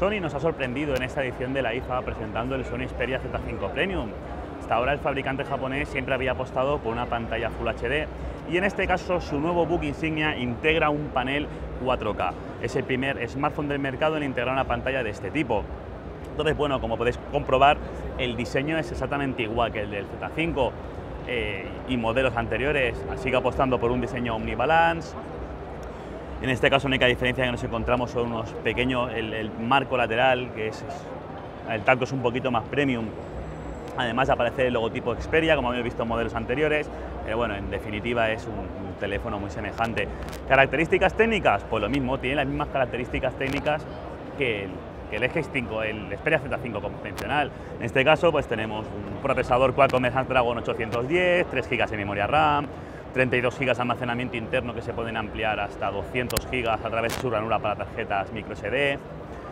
Sony nos ha sorprendido en esta edición de la IFA presentando el Sony Xperia Z5 Premium. Hasta ahora el fabricante japonés siempre había apostado por una pantalla Full HD y en este caso su nuevo book insignia integra un panel 4K. Es el primer smartphone del mercado en integrar una pantalla de este tipo. Entonces, bueno, como podéis comprobar, el diseño es exactamente igual que el del Z5 y modelos anteriores. Sigue apostando por un diseño omnibalance. En este caso, la única diferencia que nos encontramos son unos pequeños, el marco lateral, que el talco es un poquito más premium. Además aparece el logotipo Xperia, como habéis visto en modelos anteriores, pero bueno, en definitiva es un teléfono muy semejante. ¿Características técnicas? Pues lo mismo, tiene las mismas características técnicas que el X5, el Xperia Z5 convencional. En este caso pues tenemos un procesador Qualcomm Snapdragon 810, 3 GB de memoria RAM, 32 GB de almacenamiento interno que se pueden ampliar hasta 200 GB a través de su ranura para tarjetas microSD,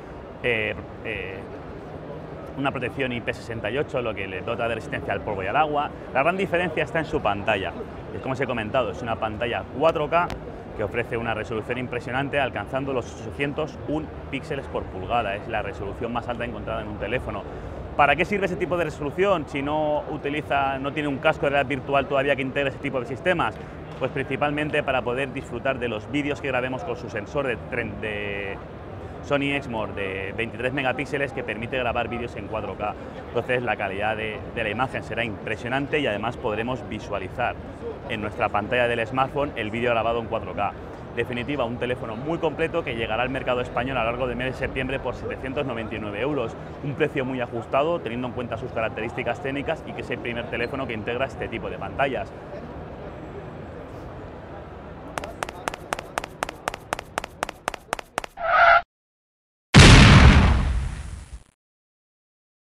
una protección IP68, lo que le dota de resistencia al polvo y al agua. La gran diferencia está en su pantalla. Y como os he comentado, es una pantalla 4K que ofrece una resolución impresionante, alcanzando los 801 píxeles por pulgada. Es la resolución más alta encontrada en un teléfono. ¿Para qué sirve ese tipo de resolución si no tiene un casco de realidad virtual todavía que integre ese tipo de sistemas? Pues principalmente para poder disfrutar de los vídeos que grabemos con su sensor de Sony Exmor de 23 megapíxeles que permite grabar vídeos en 4K. Entonces la calidad de la imagen será impresionante y además podremos visualizar en nuestra pantalla del smartphone el vídeo grabado en 4K. En definitiva, un teléfono muy completo que llegará al mercado español a lo largo del mes de septiembre por 799 €, un precio muy ajustado teniendo en cuenta sus características técnicas y que es el primer teléfono que integra este tipo de pantallas.